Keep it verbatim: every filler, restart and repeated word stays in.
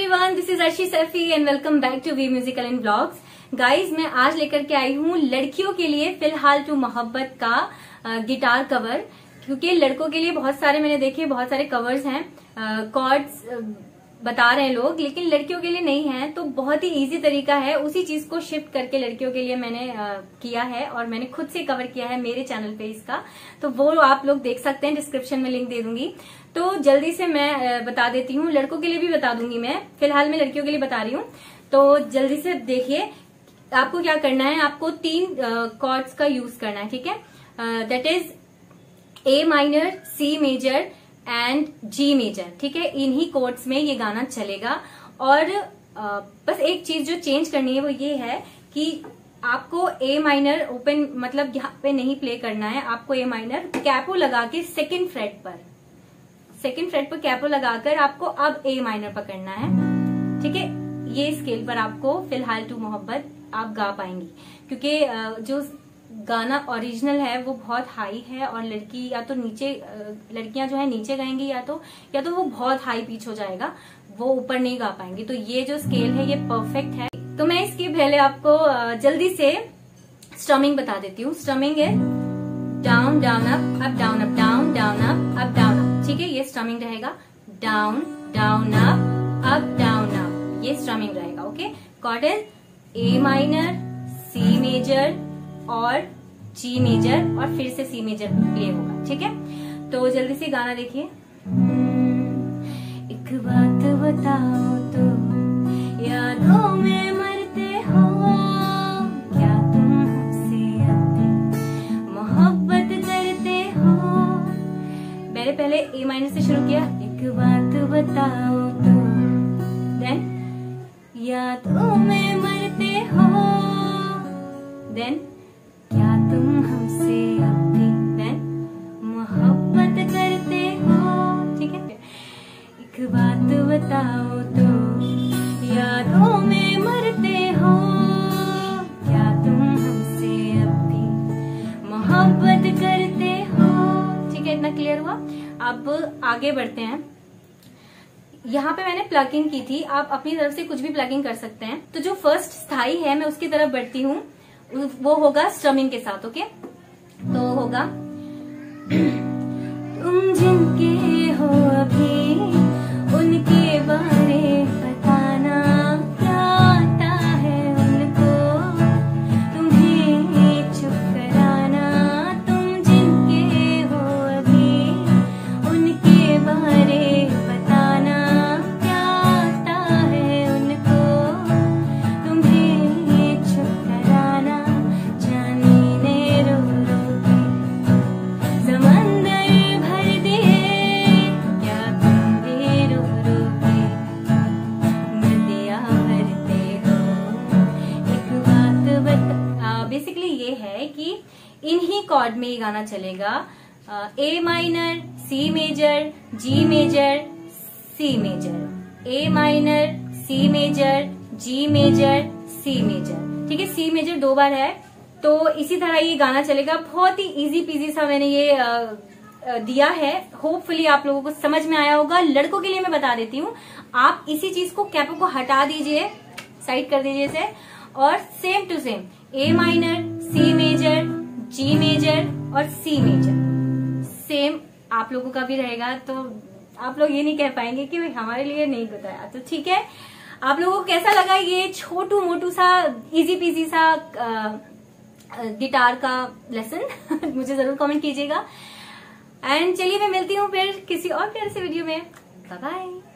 Everyone, this is Arshi Saifi and welcome back to V musical and blogs. Guys, मैं आज लेकर के आई हूँ लड़कियों के लिए फिलहाल टू मोहब्बत का गिटार कवर, क्योंकि लड़कों के लिए बहुत सारे मैंने देखे, बहुत सारे कवर्स हैं, कॉर्ड्स बता रहे हैं लोग, लेकिन लड़कियों के लिए नहीं है। तो बहुत ही इजी तरीका है, उसी चीज को शिफ्ट करके लड़कियों के लिए मैंने आ, किया है और मैंने खुद से कवर किया है मेरे चैनल पे इसका। तो वो आप लोग देख सकते हैं, डिस्क्रिप्शन में लिंक दे दूंगी। तो जल्दी से मैं आ, बता देती हूँ, लड़कों के लिए भी बता दूंगी मैं, फिलहाल मैं लड़कियों के लिए बता रही हूँ। तो जल्दी से देखिए, आपको क्या करना है, आपको तीन कॉर्ड्स का यूज करना है, ठीक है। That is A minor, C major and G major, ठीक है। इन्हीं कोर्ड्स में ये गाना चलेगा। और आ, बस एक चीज जो चेंज करनी है वो ये है कि आपको ए माइनर ओपन मतलब यहाँ पे नहीं प्ले करना है, आपको ए माइनर कैपो लगा के सेकेंड फ्रेट पर सेकेंड फ्रेट पर कैपो लगाकर आपको अब ए माइनर पकड़ना है, ठीक है। ये स्केल पर आपको फिलहाल टू मोहब्बत आप गा पाएंगी, क्योंकि जो गाना ओरिजिनल है वो बहुत हाई है और लड़की या तो नीचे, लड़कियां जो है नीचे गाएंगी या तो या तो वो बहुत हाई पिच हो जाएगा, वो ऊपर नहीं गा पाएंगी। तो ये जो स्केल है ये परफेक्ट है। तो मैं इसके पहले आपको जल्दी से स्ट्रमिंग बता देती हूँ। स्ट्रमिंग है down down up up down up down down up up down up, ठीक है। ये स्ट्रमिंग रहेगा, down down up up down up, ये स्ट्रमिंग रहेगा, okay. Chord is A minor, C major और जी मेजर और फिर से सी मेजर प्ले होगा, ठीक है। तो जल्दी से गाना देखिए। एक बात बताओ तो यादों में मरते हो, क्या तुम हमसे अब मोहब्बत करते हो। मैंने पहले ए माइनर से शुरू किया, एक बात बताओ तो, देन यादों में मरते हो, देन क्या तुम हमसे अब भी देन मोहब्बत करते हो, ठीक है। एक बात बताओ तो यादों में मरते हो, क्या तुम हमसे अब भी मोहब्बत करते हो, ठीक है। इतना क्लियर हुआ। अब आगे बढ़ते हैं। यहाँ पे मैंने प्लगिंग की थी, आप अपनी तरफ से कुछ भी प्लगिंग कर सकते हैं। तो जो फर्स्ट स्थाई है मैं उसकी तरफ बढ़ती हूँ, वो होगा स्ट्रमिंग के साथ, ओके। तो होगा तुम जिनके हो अभी उनके बारे बताना, क्या आता है उनको तुम्हें चुप कराना। तुम जिनके हो अभी उनके बारे बताना, क्या आता है उनको तुम्हें चुप कराना। बेसिकली ये है कि इन्हीं कॉर्ड में ये गाना चलेगा, A minor, C major, G major, C major, A minor, C major, G major, C major, ठीक है। सी मेजर दो बार है, तो इसी तरह ये गाना चलेगा। बहुत ही इजी पीजी सा मैंने ये आ, आ, दिया है, होपफुली आप लोगों को समझ में आया होगा। लड़कों के लिए मैं बता देती हूँ, आप इसी चीज को कैपो को हटा दीजिए, साइड कर दीजिए इसे, और same to same A minor, C major, G major और सी मेजर सेम आप लोगों का भी रहेगा। तो आप लोग ये नहीं कह पाएंगे कि भाई हमारे लिए नहीं बताया। तो ठीक है, आप लोगों को कैसा लगा ये छोटू मोटू सा इजी पीजी सा गिटार का लेसन मुझे जरूर कमेंट कीजिएगा। एंड चलिए मैं मिलती हूँ फिर किसी और प्यारे से वीडियो में। Bye bye.